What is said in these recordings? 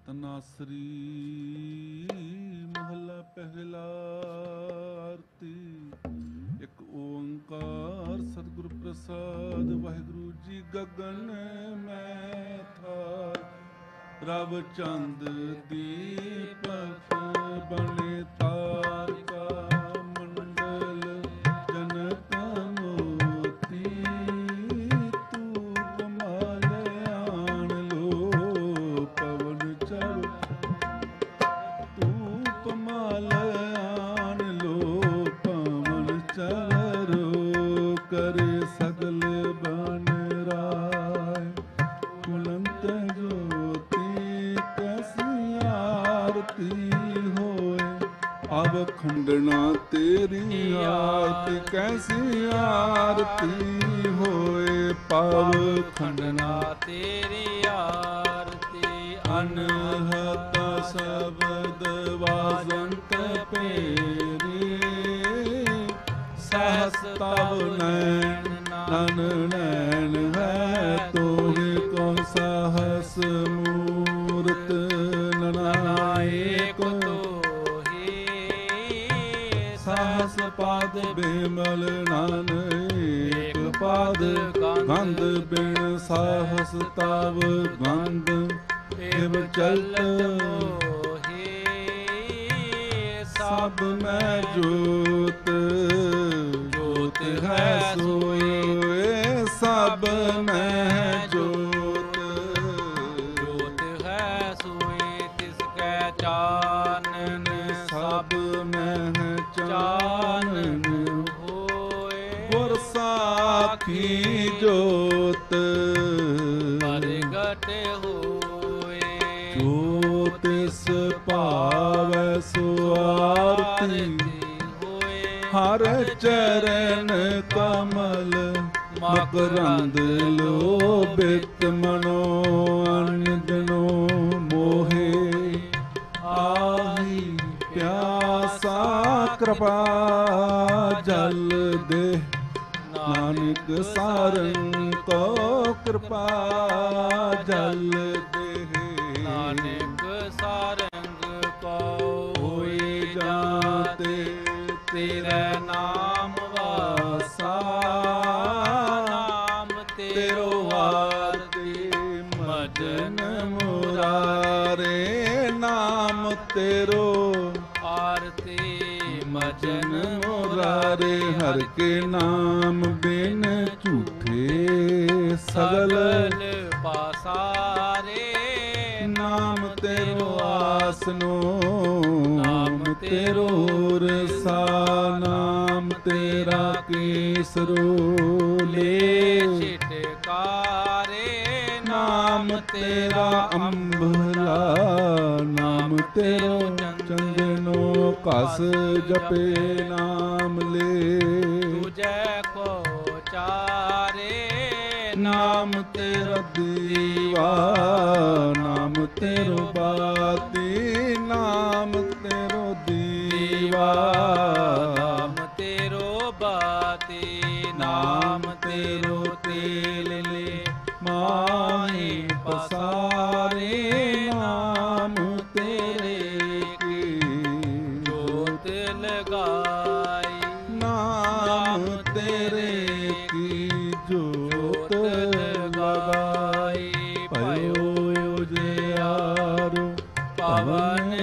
ਤਨਾਸਰੀ ਮਹਲਾ ਪਹਿਲਾ। ਆਰਤੀ ਇੱਕ ਓੰਕਾਰ ਸਤਿਗੁਰ ਪ੍ਰਸਾਦ। ਵਾਹਿਗੁਰੂ ਜੀ ਗਗਨ ਮੈਂ ਥਾਰ, ਰਵ ਚੰਦ ਦੀਪਕ ਬਣੇ ਤਾਰਿਕਾ ਮੰਡਲ ਜਨਕ ਮੋਤੀ। ਤੂੰ ਕਮਾਲ ਆਣ ਲੋ ਪਵਨ ਚੜ, ਤੂੰ ਕਮਾਲ ਆਣ ਲੋ ਪਵਨ ਚੜੋ। ਕਰੇ ਸਗਲ ਬਨ ਰਾਏ ਕੁਲੰਤ ਜੋਤੀ। ਕੈਸੀ ਆਰਤੀ ਹੋਏ ਅਬ ਖੰਡਣਾ ਤੇਰੀ ਆਰਤੀ। ਕੈਸੀ ਆਰਤੀ ਹੋਏ ਪਵ ਖੰਡਣਾ ਤੇਰੀ ਆਰਤੀ। ਅਨਹਤ ਸ਼ਬਦ ਵਾਜੰਤ ਪੇਰੀ। ਸਹਸ ਤਵ ਨੈਣ ਨਨ ਨੈਣ ਹੈ ਤੋਹਿ ਕੋ ਸਹਸ ਮੂਰਤ ਨਨਾਇਕ ਤੋਹੀ। ਸਹਸ ਪਦ ਬਿਮਲ ਨਨ ਏਕ ਪਦ। ਗੰਧ ਬਿਨ ਸਹਸ ਤਵ ਗੰਧ ਇਵ ਚਲਤ ਮੋਹੀ। ਸਭ ਮੈਂ ਜੋਤ, ਜੋਤ ਹੈ ਸੋਏ ਸਭ ਮੈਂ ਜੋਤ। ਜੋਤ ਹੈ ਸੋਏ ਤਿਸ ਕੈ ਚਾਨਨ। ਸਭ ਮੈਂ ਚਾਨਣ ਹੋਏ। ਗੁਰ ਸਾਖੀ ਜੋਤ ਪ੍ਰਗਟ ਹੋਏ। ਜੋ ਤਿਸ ਭਾਵੈ ਸੋ ਆਰਤੀ। ਹੋਏ। ਹਰ ਚਰਨ ਕਮਲ ਮਕਰੰਦ ਲੋਭਿਤ ਮਨੋ ਅਨਦਨੋ ਮੋਹੇ। ਆਹੀ ਪਿਆਸਾ ਕਿਰਪਾ ਜਲ ਦੇ। ਨਾਨਕ ਸਾਰੰ ਕੋ ਕਿਰਪਾ ਜਲ ਦੇ। ਨਾਨਕ ਸਾਰੰਗ ਕੋ ਹੋਏ ਜਾਤੇ ਤੇਰੇ ਨਾਮ ਵਾਸਾ। ਨਾਮ ਤੇਰੋ ਆਰਤੀ ਮਜਨ ਮੁਰਾਰੇ। ਨਾਮ ਤੇਰੋ ਆਰਤੀ ਮਜਨ ਮੁਰਾਰੇ। ਹਰ ਕੇ ਨਾਮ ਬਿਨ ਝੂਠੇ ਸਗਲ। ਸਗਲ ਪਾਸਾਰੇ। ਨਾਮ ਤੇਰੋ ਆਸਨੋ, ਨਾਮ ਤੇਰੋ ਰਸਾ। ਨਾਮ ਤੇਰਾ ਕੇਸਰੋ ਲੇ। ਛਿਟਕਾਰੇ। ਨਾਮ ਤੇਰਾ ਅੰਬਲਾ। ਨਾਮ ਤੇਰੋ ਚੰਦਨੋ ਘਸ ਜਪੇ ਨਾਮ ਲੇ। ਤੁਝੈ ਕੋ ਚਾਰੇ। ਨਾਮ ਤੇਰਾ ਦੀਵਾ। ਨਾਮ ਤੇਰੋ ਬਾਤੀ। ਨਾਮ ਤੇਰੋ ਦੀਵਾ। ਨਾਮ ਤੇਰੋ ਬਾਤੀ। ਨਾਮ ਤੇਰੋ ਤੇਲ ਲੈ ਮਾਹੀ ਪਸਾਰੇ। ਨਾਮ ਤੇਰੇ ਕੀ ਜੋਤ ਲਗਾਈ। ਨਾਮ ਤੇਰੇ ਕੀ ਜੋਤ ਲਗਾਈ। ਭਇਓ ਉਜਿਆਰੋ ਪਵਨ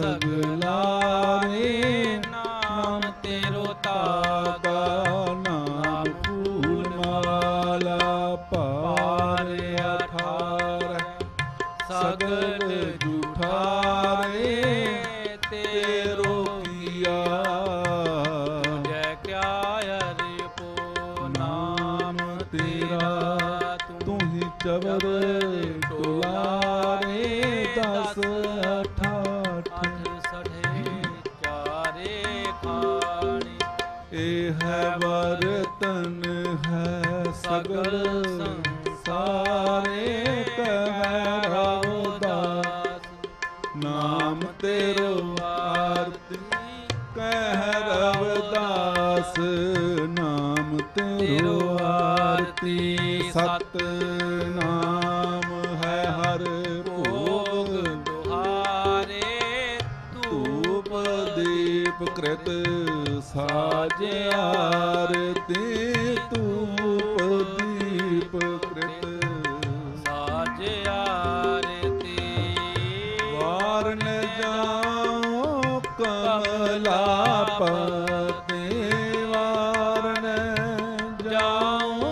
ਸਗਲਾਰੇ। ਨਾਮ ਤੇਰੋ ਤਾਗਾ। ਨਾਮ ਫੂਲ ਮਾਲਾ ਭਾਰ ਅਠਾਰ। ਸਗਲ ਜੂਠਾਰੇ ਤੇਰੋ ਕੀਆ। ਜੈ ਕਿਆ ਅਰਿਪੋ। ਨਾਮ ਤੇਰਾ ਤੂੰ ਹੀ ਚਵਰ ਟੁਲਾਰੇ। ਦਸ ਅਠਾਠ ਅਠ ਸਠੇ ਚਾਰੇ ਖਾਣੀ। ਇਹ ਹੈ ਵਰਤਨ ਹੈ ਸਗਲ ਸੰਸਾਰੇ। ਕਹਿ ਰਵਿਦਾਸ ਨਾਮ ਤੇਰੋ ਆਰਤੀ। ਕਹਿ ਰਵਿਦਾਸ ਨਾਮ ਤੇਰੋ ਆਰਤੀ। ਸਤ ਨਾਮ ਹੈ ਹਰ ਭੋਗ कृत साज आरती धूप दीप कृत साज आरती वार न जाओ कमलापति वार न जाओ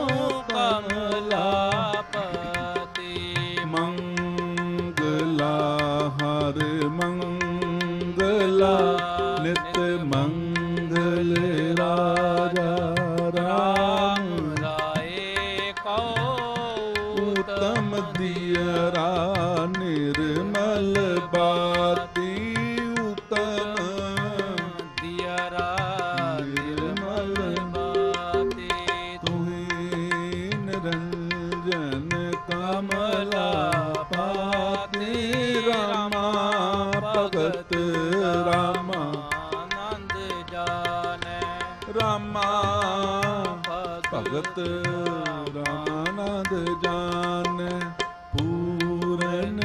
कमलापति मंगला हर मंगला नित मंगल राजा राम राय को उत्तम दियरा निर्मल बाती उत्तम दियरा निर्मल बाती तुहि निरंजन कमला पाति रामा भगत रामा आनंद जाने रामा भगत रामानंद जान पूरन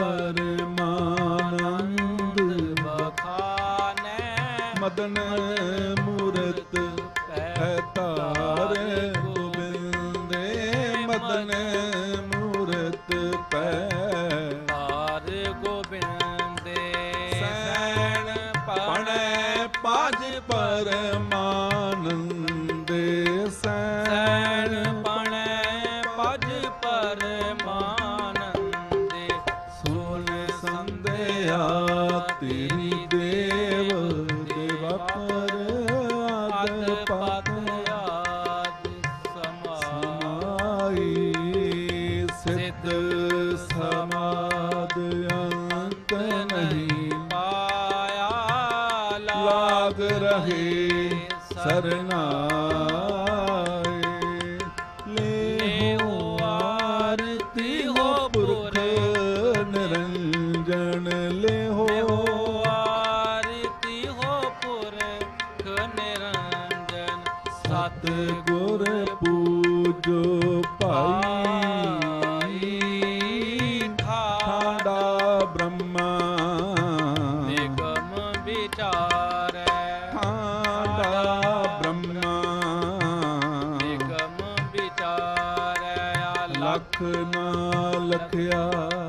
परमानंद बखाने मदन मूरत पैतार गोबिंदे मदन मूरत तार गोबिंदे सैन पण पाज परमानंदे सैन सैन पण पज परमानंदे सुन संध्या तेरी देव देवा पर आद पत आद समाई सिद्ध समाद अंत नहीं पाया लाग रहे सरनाए ले हो आरती हो पुरख निरंजन ले हो आरती हो पुरख निरंजन सत गुर पूजो पाई ठाडा ब्रह्मा निगम विचार ठाडा ब्रह्मा निगम विचार लख ना लखया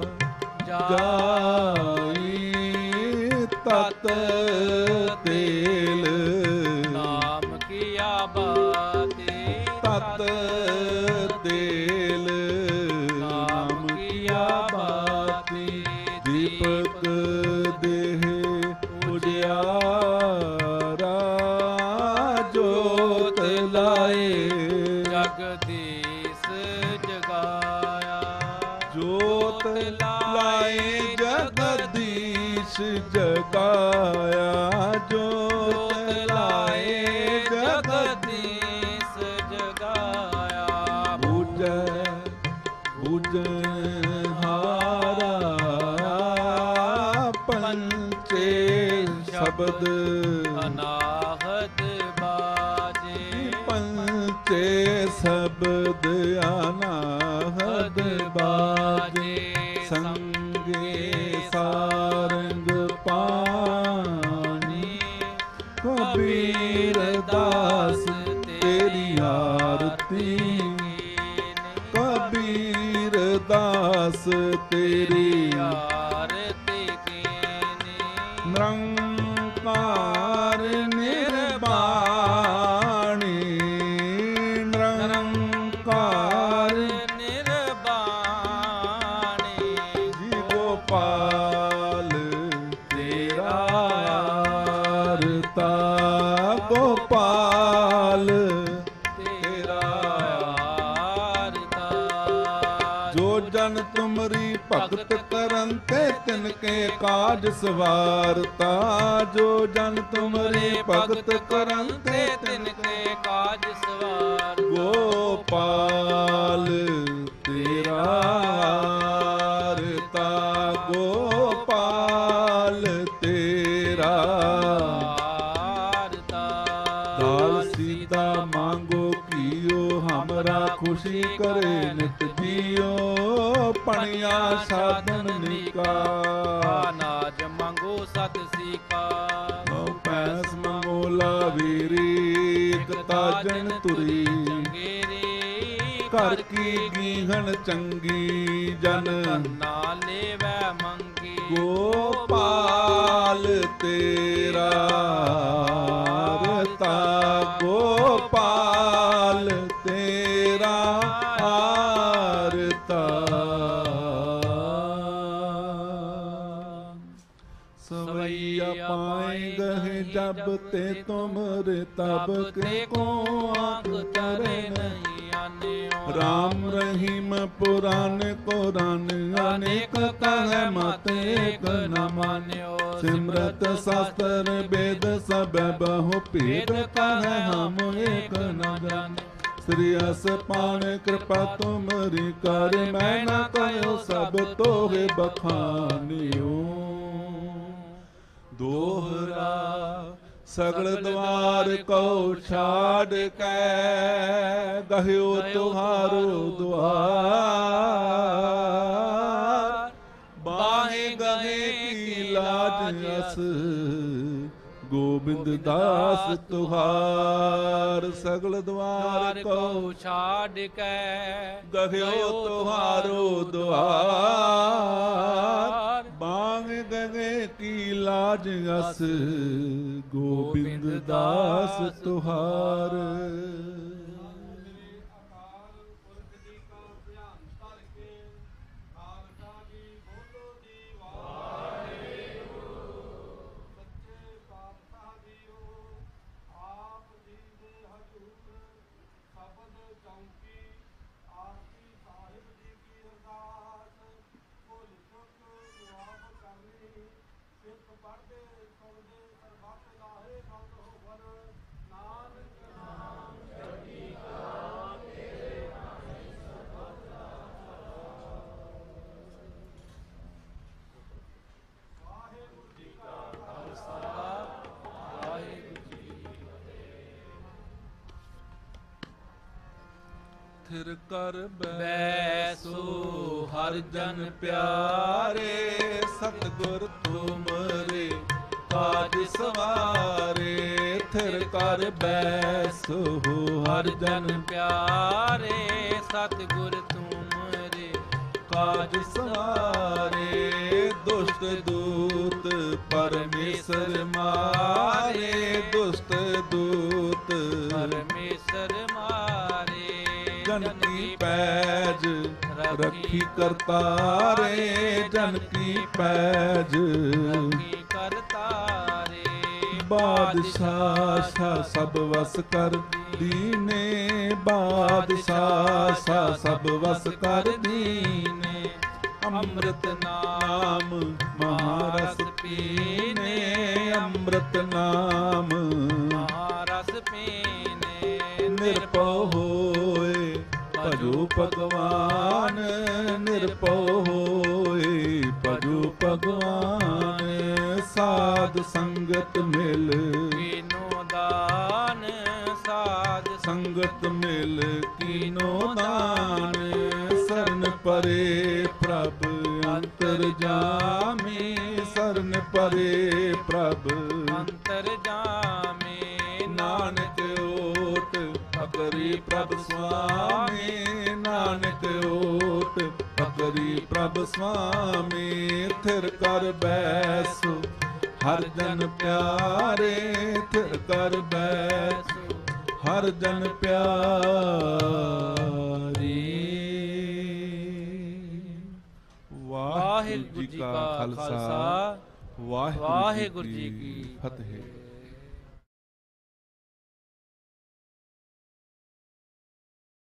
जाई जाई तत तेल नाम किया बाती तत तेल नाम किया बाती दीपक देह उजियारा जोत लाए जगदीश जगाया जोत लाए जगदीश जगाया जोत लाए जगदीश जगाया पूजय पूजन हारा पंचे शब्द अनाहत बाजे पंचे शब्द अनाहद बाजे संगे सारंग पानी कबीर दास तेरी आरती कबीर दास तेरी आरती कीनी निरंकार निर्वाणी निरंकार निर्वाणी जी गोपाल तेरा आरता गोपाल तेरा आरता जो जन तुमरी भगत करन ते तिनके काज सवारता जो जन तुमरी भगत करन ते तिनके काज सवार गोपाल तेरा आरता गोपाल तेरा आरता दाल सीता मांगो कियो हमरा खुशी करे नित जियो पणिया साधन निका अनाज मंगो सत सीका पैस मंगो ਵੀਰੀ ਇਕ ਤਾਜਨ ਤੁਰੀ ਘਰ ਕੀ ਗੀਹਣ ਚੰਗੀ ਜਨ ਕੰਨਾ ਲੇਵੈ ਮੰਗੀ ਗੋਪਾਲ ਤੇਰਾ ਰਤਾ ਗੋਪਾਲ ਤੇਰਾ ਆਰਤਾ ਸਵਈਆ ਪਾਏ ਗਏ ਜਬ ਤੇ ਤੁਮਰੇ ਤਬ ਕੇ ਕੋ ਆਂਖ ਤਰੇ ਨਹੀਂ ਆਨਿਓ ਰਾਮ ਰਹੀਮ ਪੁਰਾਨ ਕੁਰਾਨ ਅਨੇਕ ਕਹੈ ਮਤ ਏਕ ਨ ਮਾਨਿਓ ਸਿਮਰਤ ਸ਼ਾਸਤਰ ਵੇਦ ਸਭ ਬਹੁ ਭੇਦ ਕਹੈ ਹਮ ਏਕ ਨ ਜਾਣੇ ਸ੍ਰੀ ਅਸਪਾਨ ਕਿਰਪਾ ਤੁਮਰੀ ਕਰ ਮੈਂ ਨ ਕਹਿਓ ਸਭ ਤੋਹਿ ਬਖਾਨਿਓ ਦੋਹਰਾ ਸਗਲ ਦਵਾਰ ਕੋ ਛਾੜ ਕੈ ਗਹਿਓ ਤੁਹਾਰੋ ਦੁਆਰ ਬਾਹੇ ਗਏ ਕੀ ਲਾਜ ਅਸ ਗੋਬਿੰਦ ਦਾਸ ਤੁਹਾਰ ਸਗਲ ਦਵਾਰ ਕੋ ਛਾੜ ਕੇ ਗਹਿਓ ਤੁਹਾਰੋ ਦੁਆਰ ਬਾਗ ਗਏ ਕੀ ਲਾਜ ਅਸ ਗੋਬਿੰਦ ਦਾਸ ਤੁਹਾਰ ਥਿਰ ਕਰ ਬੈਸੋ ਹਰ ਜਨ ਪਿਆਰੇ ਸਤਿਗੁਰ ਤੁਮਰੇ ਕਾਜ ਸਵਾਰੇ ਥਿਰ ਕਰ ਬੈਸੋ ਹਰ ਜਨ ਪਿਆਰੇ ਸਤਿਗੁਰ ਤੁਮਰੇ ਕਾਜ ਸਵਾਰੇ ਦੁਸ਼ਟ ਦੂਤ ਪਰਮੇਸ਼ਰ ਮਾਰੇ ਦੁਸ਼ਟ ਦੂਤ ਪਰਮੇਸ਼ਰ ਮਾਰੇ ਜਨ ਕੀ ਪੈਜ ਰੱਖੀ ਕਰਤਾਰੇ ਜਨ ਕੀ ਪੈਜ ਰੱਖੀ ਕਰਤਾਰੇ ਬਾਦਸ਼ਾਹ ਸ਼ਾਹ ਸਭ ਵਸ ਕਰ ਦੀਨੇ ਬਾਦਸ਼ਾਹ ਸਭ ਵਸ ਕਰ ਦੀਨੇ ਅੰਮ੍ਰਿਤ ਨਾਮ ਮਹਾਰਸ ਪੀਨੇ ਅੰਮ੍ਰਿਤ ਨਾਮ ਮਹਾਰਸ ਪੀਨੇ ਨਿਰਭਉ ਹੋਏ ਭਜੋ ਭਗਵਾਨ ਨਿਰਭਉ ਹੋਏ ਭਜੋ ਭਗਵਾਨ ਸਾਧ ਸੰਗਤ ਮਿਲ ਕੀਨੋ ਦਾਨ ਸਾਧ ਸੰਗਤ ਮਿਲ ਕੀਨੋ ਦਾਨ ਸਰਨ ਪਰੇ ਪ੍ਰਭ ਅੰਤਰ ਜਾਮੇ ਸਰਨ ਪਰੇ ਪ੍ਰਭ ਅੰਤਰ ਜਾਮੇ ਨਾਨਕ ਓਟ ਪਕਰੀ ਪ੍ਰਭ ਸੁਆਮੀ ਨਾਨਕ ਓਟ ਪਕਰੀ ਪ੍ਰਭ ਸੁਆਮੀ ਥਿਰ ਕਰ ਬੈਸੋ ਹਰ ਜਨ ਪਿਆਰੇ ਥਿਰ ਕਰ ਬੈਸੋ ਹਰ ਜਨ ਪਿਆਰੇ ਵਾਹਿਗੁਰੂ ਜੀ ਕਾ ਖਾਲਸਾ ਵਾਹਿਗੁਰੂ ਜੀ ਕੀ ਫਤਿਹ।